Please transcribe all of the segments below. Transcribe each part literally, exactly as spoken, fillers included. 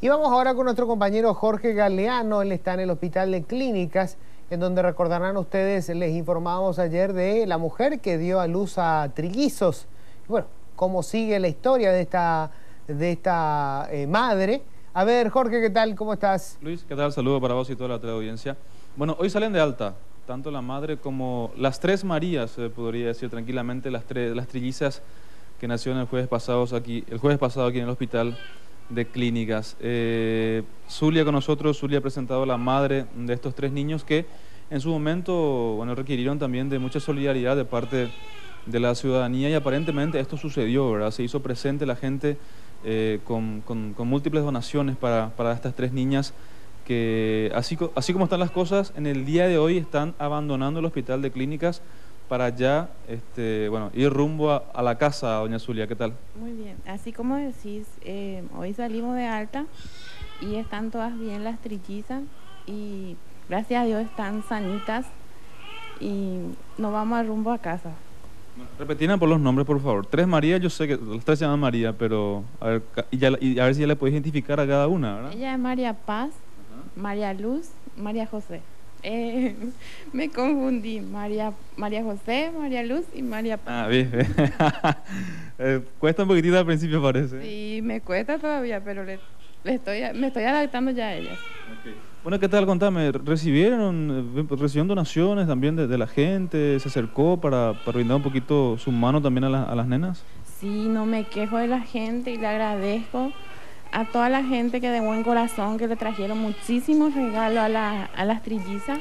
Y vamos ahora con nuestro compañero Jorge Galeano. Él está en el Hospital de Clínicas, en donde recordarán ustedes, les informábamos ayer de la mujer que dio a luz a trillizos. Y bueno, cómo sigue la historia de esta, de esta eh, madre. A ver, Jorge, ¿qué tal? ¿Cómo estás? Luis, ¿qué tal? Saludos para vos y toda la teleaudiencia. Bueno, hoy salen de alta, tanto la madre como las tres Marías, se podría decir tranquilamente, las, tres, las trillizas que nacieron el jueves pasado aquí, el jueves pasado aquí en el Hospital de Clínicas. Eh, Zulia con nosotros, Zulia ha presentado a la madre de estos tres niños que en su momento, bueno, requirieron también de mucha solidaridad de parte de la ciudadanía y aparentemente esto sucedió, ¿verdad? Se hizo presente la gente eh, con, con, con múltiples donaciones para, para estas tres niñas que, así, así como están las cosas, en el día de hoy están abandonando el Hospital de Clínicas para ya este, bueno, ir rumbo a, a la casa, doña Zulia. ¿Qué tal? Muy bien, así como decís, eh, hoy salimos de alta y están todas bien las trillizas y gracias a Dios están sanitas y nos vamos a rumbo a casa. Repetirán por los nombres, por favor. Tres María, yo sé que las tres se llaman María, pero a ver, y ya, y a ver si ya le puedes identificar a cada una, ¿verdad? Ella es María Paz, uh-huh. María Luz, María José. Eh, me confundí, María, María José, María Luz y María Paz. Ah, bien, bien. eh, cuesta un poquitito al principio, parece. Sí, me cuesta todavía, pero le, le estoy, me estoy adaptando ya a ellas. Okay. Bueno, ¿qué tal? Contame, ¿recibieron, recibieron donaciones también de, de la gente? ¿Se acercó para, para brindar un poquito su mano también a, la, a las nenas? Sí, no me quejo de la gente y le agradezco a toda la gente que de buen corazón que le trajeron muchísimos regalos a, la, a las trillizas.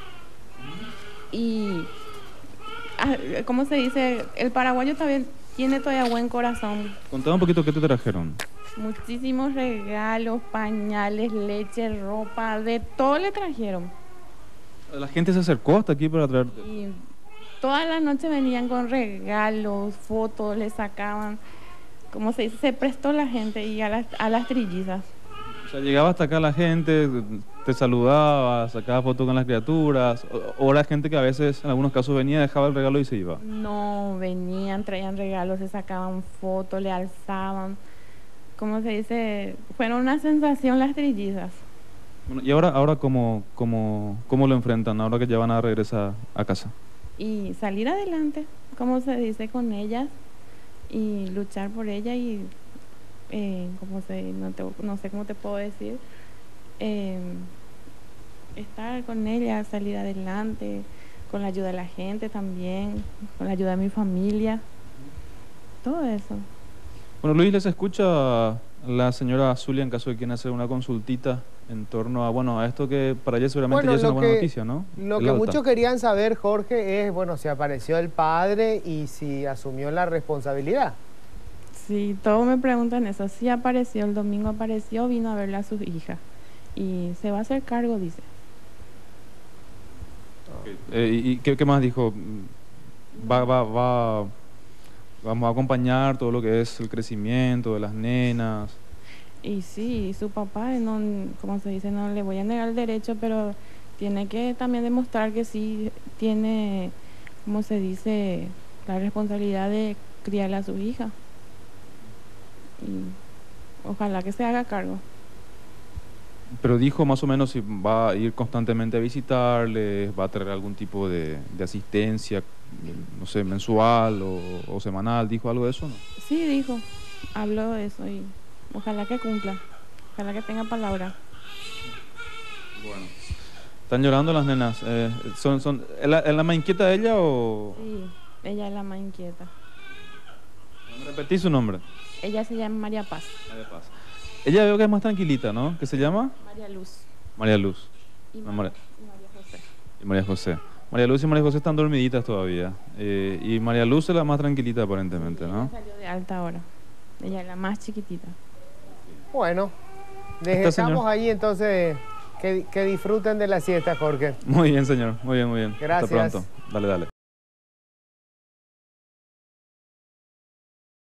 Y, ¿cómo se dice? El paraguayo también tiene todavía buen corazón. Contame un poquito qué te trajeron. Muchísimos regalos, pañales, leche, ropa, de todo le trajeron. ¿La gente se acercó hasta aquí para traerte? Y todas las noches venían con regalos, fotos, le sacaban. Como se dice, se prestó la gente y a las, a las trillizas. O sea, llegaba hasta acá la gente, te saludaba, sacaba fotos con las criaturas, o, o la gente que a veces, en algunos casos, venía, dejaba el regalo y se iba. No, venían, traían regalos, se sacaban fotos, le alzaban. Como se dice, fueron una sensación las trillizas. Bueno, ¿y ahora, ahora cómo, cómo, cómo lo enfrentan, ahora que ya van a regresar a casa? Y salir adelante, como se dice, con ellas. Y luchar por ella y eh, como se, no, te, no sé cómo te puedo decir, eh, estar con ella, salir adelante, con la ayuda de la gente también, con la ayuda de mi familia, todo eso. Bueno, Luis, les escucha la señora Zulia en caso de que quieran hacer una consultita en torno a, bueno, a esto que para ella seguramente bueno, ya es una buena que, noticia, ¿no? Lo el que alta. muchos querían saber, Jorge, es, bueno, si apareció el padre y si asumió la responsabilidad. Sí, todos me preguntan eso. Sí apareció, el domingo apareció, vino a verla a su hija y se va a hacer cargo, dice. Okay. Eh, ¿Y qué, qué más dijo? Va, va, va, vamos a acompañar todo lo que es el crecimiento de las nenas. Y sí, su papá, no, como se dice, no le voy a negar el derecho, pero tiene que también demostrar que sí tiene, como se dice, la responsabilidad de criar a su hija. Y ojalá que se haga cargo. Pero dijo más o menos si va a ir constantemente a visitarles, va a traer algún tipo de, de asistencia, no sé, mensual o, o semanal, ¿dijo algo de eso, no? Sí, dijo, habló de eso y ojalá que cumpla, ojalá que tenga palabra. Bueno, ¿están llorando las nenas? Eh, son, son, ¿es, la, ¿Es la más inquieta de ella o...? Sí, ella es la más inquieta. ¿Me repetí su nombre? Ella se llama María Paz. María Paz. Ella veo que es más tranquilita, ¿no? ¿Qué se llama? María Luz. María Luz. Y, no, María, María. y María José. Y María José. María Luz y María José están dormiditas todavía. Eh, y María Luz es la más tranquilita aparentemente, sí, ¿no? Ella salió de alta ahora. Ella es la más chiquitita. Bueno, les dejamos ahí entonces que, que disfruten de la siesta, Jorge. Muy bien, señor. Muy bien, muy bien. Gracias. Hasta pronto. Dale, dale.